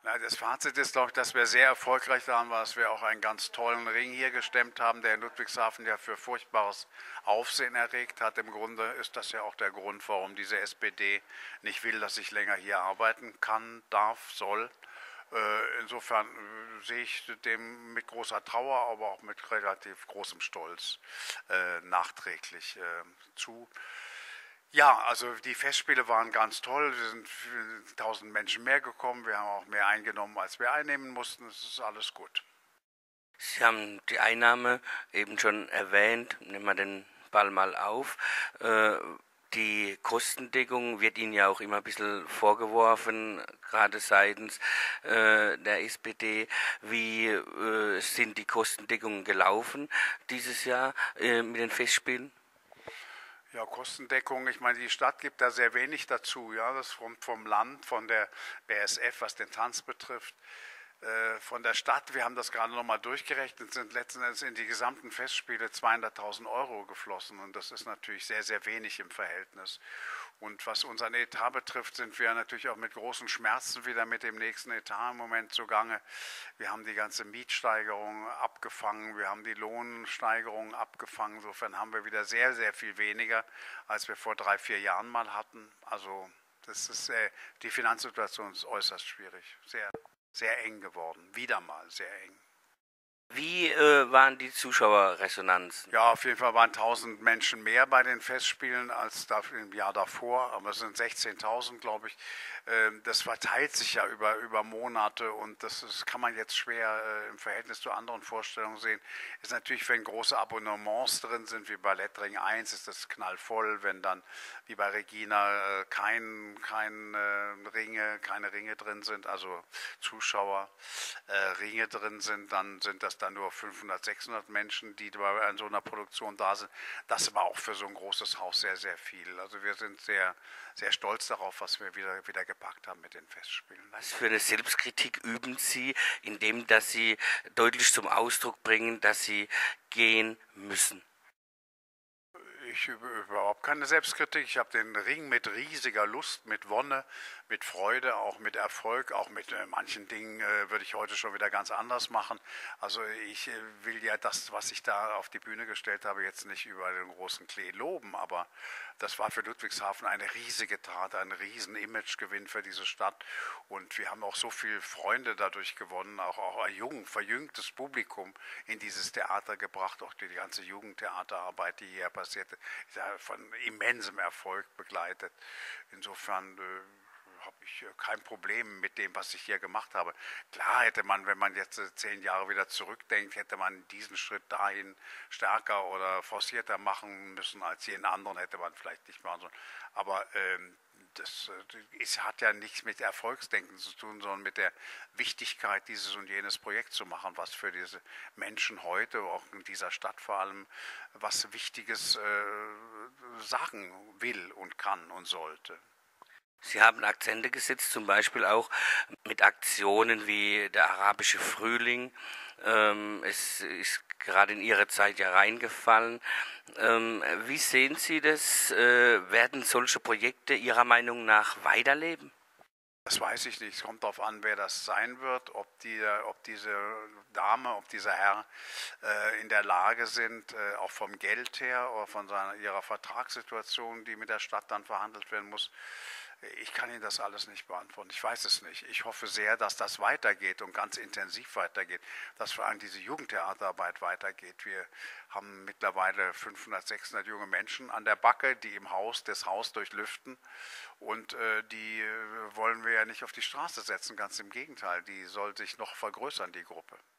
Na, das Fazit ist, glaube ich, dass wir sehr erfolgreich waren, dass wir auch einen ganz tollen Ring hier gestemmt haben, der in Ludwigshafen ja für furchtbares Aufsehen erregt hat. Im Grunde ist das ja auch der Grund, warum diese SPD nicht will, dass ich länger hier arbeiten kann, darf, soll. Insofern sehe ich dem mit großer Trauer, aber auch mit relativ großem Stolz nachträglich zu. Ja, also die Festspiele waren ganz toll. Es sind 1000 Menschen mehr gekommen. Wir haben auch mehr eingenommen, als wir einnehmen mussten. Es ist alles gut. Sie haben die Einnahme eben schon erwähnt. Nehmen wir den Ball mal auf. Die Kostendeckung wird Ihnen ja auch immer ein bisschen vorgeworfen, gerade seitens der SPD. Wie sind die Kostendeckungen gelaufen dieses Jahr mit den Festspielen? Ja, Kostendeckung, ich meine, die Stadt gibt da sehr wenig dazu. Ja, das kommt vom Land, von der BSF, was den Tanz betrifft. Von der Stadt, wir haben das gerade nochmal durchgerechnet, sind letzten Endes in die gesamten Festspiele 200.000 Euro geflossen und das ist natürlich sehr, sehr wenig im Verhältnis. Und was unseren Etat betrifft, sind wir natürlich auch mit großen Schmerzen wieder mit dem nächsten Etat im Moment zugange. Wir haben die ganze Mietsteigerung abgefangen, wir haben die Lohnsteigerung abgefangen. Insofern haben wir wieder sehr, sehr viel weniger, als wir vor 3, 4 Jahren mal hatten. Also das ist, die Finanzsituation ist äußerst schwierig, sehr, sehr eng geworden, wieder mal sehr eng. Wie waren die Zuschauerresonanzen? Ja, auf jeden Fall waren 1000 Menschen mehr bei den Festspielen als im Jahr davor, aber es sind 16.000, glaube ich. Das verteilt sich ja über Monate und kann man jetzt schwer im Verhältnis zu anderen Vorstellungen sehen. Ist natürlich, wenn große Abonnements drin sind, wie bei Lettering 1, ist das knallvoll. Wenn dann, wie bei Regina, keine Ringe drin sind, also Zuschauerringe drin sind, dann sind das dann nur 500, 600 Menschen, die bei so einer Produktion da sind. Das war auch für so ein großes Haus sehr, sehr viel. Also wir sind sehr, sehr stolz darauf, was wir wieder gepackt haben mit den Festspielen. Was für eine Selbstkritik üben Sie, indem dass Sie deutlich zum Ausdruck bringen, dass Sie gehen müssen? Ich übe überhaupt keine Selbstkritik. Ich habe den Ring mit riesiger Lust, mit Wonne, mit Freude, auch mit Erfolg, auch mit manchen Dingen würde ich heute schon wieder ganz anders machen. Also ich will ja das, was ich da auf die Bühne gestellt habe, jetzt nicht über den großen Klee loben, aber das war für Ludwigshafen eine riesige Tat, ein riesen Imagegewinn für diese Stadt und wir haben auch so viele Freunde dadurch gewonnen, auch ein verjüngtes Publikum in dieses Theater gebracht, auch die ganze Jugendtheaterarbeit, die hier passierte, ist ja von immensem Erfolg begleitet. Insofern habe ich kein Problem mit dem, was ich hier gemacht habe. Klar hätte man, wenn man jetzt 10 Jahre wieder zurückdenkt, hätte man diesen Schritt dahin stärker oder forcierter machen müssen, als jeden anderen hätte man vielleicht nicht machen sollen. Aber hat ja nichts mit Erfolgsdenken zu tun, sondern mit der Wichtigkeit, dieses und jenes Projekt zu machen, was für diese Menschen heute, auch in dieser Stadt vor allem, was Wichtiges sagen will und kann und sollte. Sie haben Akzente gesetzt, zum Beispiel auch mit Aktionen wie der arabische Frühling. Es ist gerade in Ihre Zeit ja reingefallen. Wie sehen Sie das? Werden solche Projekte Ihrer Meinung nach weiterleben? Das weiß ich nicht. Es kommt darauf an, wer das sein wird, ob diese Dame, ob dieser Herr in der Lage sind, auch vom Geld her oder von ihrer Vertragssituation, die mit der Stadt dann verhandelt werden muss. Ich kann Ihnen das alles nicht beantworten. Ich weiß es nicht. Ich hoffe sehr, dass das weitergeht und ganz intensiv weitergeht, dass vor allem diese Jugendtheaterarbeit weitergeht. Wir haben mittlerweile 500, 600 junge Menschen an der Backe, die das Haus durchlüften und die wollen wir ja nicht auf die Straße setzen, ganz im Gegenteil. Die soll sich noch vergrößern, die Gruppe.